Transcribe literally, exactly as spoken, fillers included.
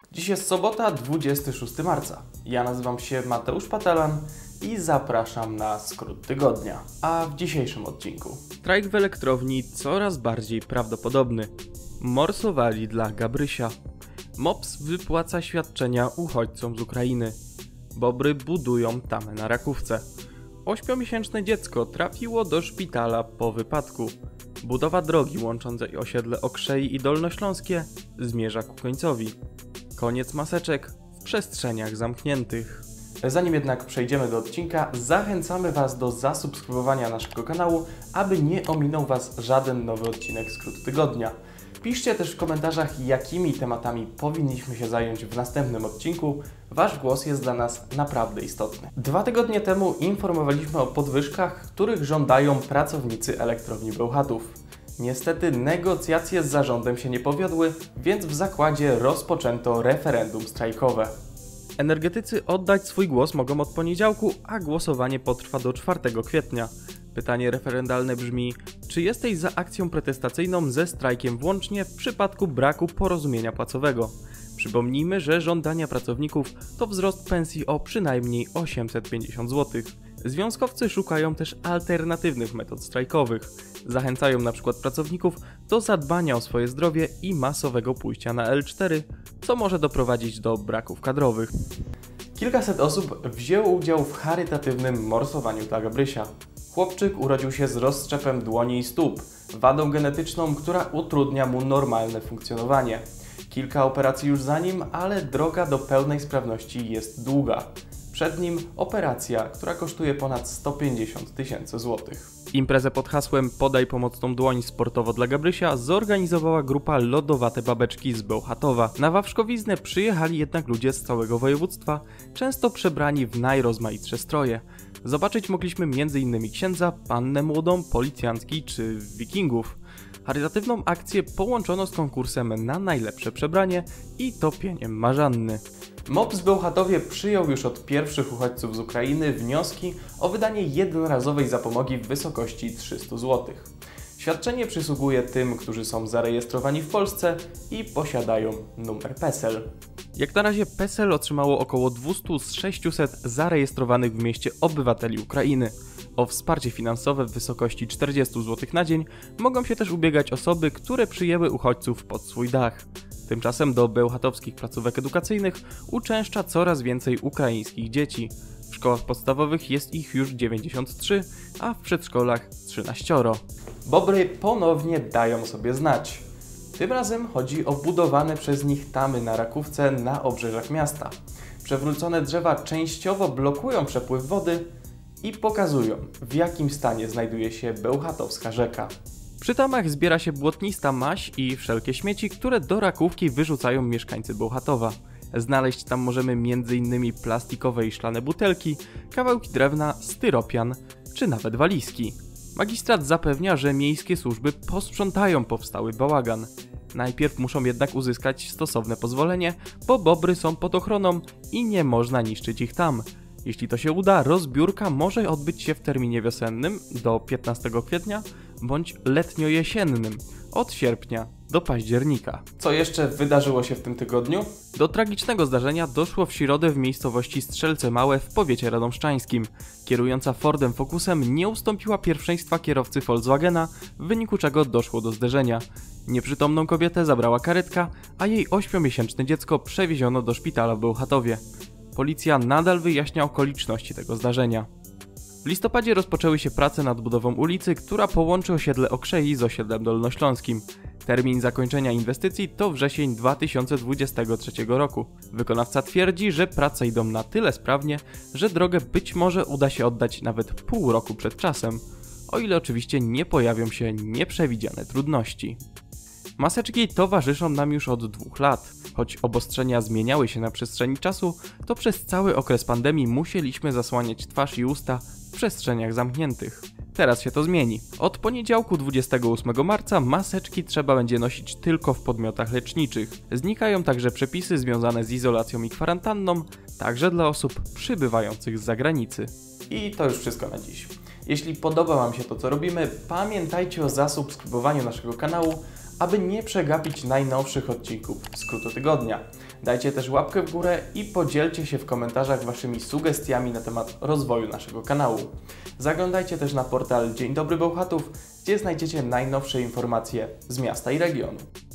Dziś jest sobota, dwudziestego szóstego marca. Ja nazywam się Mateusz Patelan i zapraszam na skrót tygodnia. A w dzisiejszym odcinku strajk w elektrowni coraz bardziej prawdopodobny. Morsowali dla Gabrysia. Mops wypłaca świadczenia uchodźcom z Ukrainy. Bobry budują tamę na Rakówce. Ośmiomiesięczne dziecko trafiło do szpitala po wypadku. Budowa drogi łączącej osiedle Okrzei i Dolnośląskie zmierza ku końcowi. Koniec maseczek w przestrzeniach zamkniętych. Zanim jednak przejdziemy do odcinka, zachęcamy Was do zasubskrybowania naszego kanału, aby nie ominął Was żaden nowy odcinek Skrót Tygodnia. Piszcie też w komentarzach, jakimi tematami powinniśmy się zająć w następnym odcinku. Wasz głos jest dla nas naprawdę istotny. Dwa tygodnie temu informowaliśmy o podwyżkach, których żądają pracownicy elektrowni Bełchatów. Niestety negocjacje z zarządem się nie powiodły, więc w zakładzie rozpoczęto referendum strajkowe. Energetycy oddać swój głos mogą od poniedziałku, a głosowanie potrwa do czwartego kwietnia. Pytanie referendalne brzmi: czy jesteś za akcją protestacyjną ze strajkiem włącznie w przypadku braku porozumienia płacowego? Przypomnijmy, że żądania pracowników to wzrost pensji o przynajmniej osiemset pięćdziesiąt złotych. Związkowcy szukają też alternatywnych metod strajkowych. Zachęcają np. pracowników do zadbania o swoje zdrowie i masowego pójścia na el cztery, co może doprowadzić do braków kadrowych. Kilkaset osób wzięło udział w charytatywnym morsowaniu dla Gabrysia. Chłopczyk urodził się z rozszczepem dłoni i stóp, wadą genetyczną, która utrudnia mu normalne funkcjonowanie. Kilka operacji już za nim, ale droga do pełnej sprawności jest długa. Przed nim operacja, która kosztuje ponad sto pięćdziesiąt tysięcy złotych. Imprezę pod hasłem Podaj pomocną dłoń sportowo dla Gabrysia zorganizowała grupa Lodowate Babeczki z Bełchatowa. Na wawrzkowiznę przyjechali jednak ludzie z całego województwa, często przebrani w najrozmaitsze stroje. Zobaczyć mogliśmy między innymi księdza, pannę młodą, policjantki czy wikingów. Charytatywną akcję połączono z konkursem na najlepsze przebranie i topieniem marzanny. Mops w Bełchatowie przyjął już od pierwszych uchodźców z Ukrainy wnioski o wydanie jednorazowej zapomogi w wysokości trzysta złotych. Świadczenie przysługuje tym, którzy są zarejestrowani w Polsce i posiadają numer PESEL. Jak na razie PESEL otrzymało około dwieście z sześciuset zarejestrowanych w mieście obywateli Ukrainy. O wsparcie finansowe w wysokości czterdzieści złotych na dzień mogą się też ubiegać osoby, które przyjęły uchodźców pod swój dach. Tymczasem do bełchatowskich placówek edukacyjnych uczęszcza coraz więcej ukraińskich dzieci. W szkołach podstawowych jest ich już dziewięćdziesiąt trzy, a w przedszkolach trzynaście. Bobry ponownie dają sobie znać. Tym razem chodzi o budowane przez nich tamy na Rakówce na obrzeżach miasta. Przewrócone drzewa częściowo blokują przepływ wody i pokazują, w jakim stanie znajduje się bełchatowska rzeka. Przy tamach zbiera się błotnista maź i wszelkie śmieci, które do Rakówki wyrzucają mieszkańcy Bełchatowa. Znaleźć tam możemy między innymi plastikowe i szklane butelki, kawałki drewna, styropian czy nawet walizki. Magistrat zapewnia, że miejskie służby posprzątają powstały bałagan. Najpierw muszą jednak uzyskać stosowne pozwolenie, bo bobry są pod ochroną i nie można niszczyć ich tam. Jeśli to się uda, rozbiórka może odbyć się w terminie wiosennym do piętnastego kwietnia bądź letnio-jesiennym od sierpnia do października. Co jeszcze wydarzyło się w tym tygodniu? Do tragicznego zdarzenia doszło w środę w miejscowości Strzelce Małe w powiecie radomszczańskim. Kierująca Fordem Focusem nie ustąpiła pierwszeństwa kierowcy Volkswagena, w wyniku czego doszło do zderzenia. Nieprzytomną kobietę zabrała karetka, a jej ośmiomiesięczne dziecko przewieziono do szpitala w Bełchatowie. Policja nadal wyjaśnia okoliczności tego zdarzenia. W listopadzie rozpoczęły się prace nad budową ulicy, która połączy osiedle Okrzei z osiedlem dolnośląskim. Termin zakończenia inwestycji to wrzesień dwa tysiące dwudziestego trzeciego roku. Wykonawca twierdzi, że prace idą na tyle sprawnie, że drogę być może uda się oddać nawet pół roku przed czasem, o ile oczywiście nie pojawią się nieprzewidziane trudności. Maseczki towarzyszą nam już od dwóch lat. Choć obostrzenia zmieniały się na przestrzeni czasu, to przez cały okres pandemii musieliśmy zasłaniać twarz i usta w przestrzeniach zamkniętych. Teraz się to zmieni. Od poniedziałku dwudziestego ósmego marca maseczki trzeba będzie nosić tylko w podmiotach leczniczych. Znikają także przepisy związane z izolacją i kwarantanną, także dla osób przybywających z zagranicy. I to już wszystko na dziś. Jeśli podoba Wam się to, co robimy, pamiętajcie o zasubskrybowaniu naszego kanału, aby nie przegapić najnowszych odcinków Skrótu Tygodnia. Dajcie też łapkę w górę i podzielcie się w komentarzach waszymi sugestiami na temat rozwoju naszego kanału. Zaglądajcie też na portal Dzień Dobry Bełchatów, gdzie znajdziecie najnowsze informacje z miasta i regionu.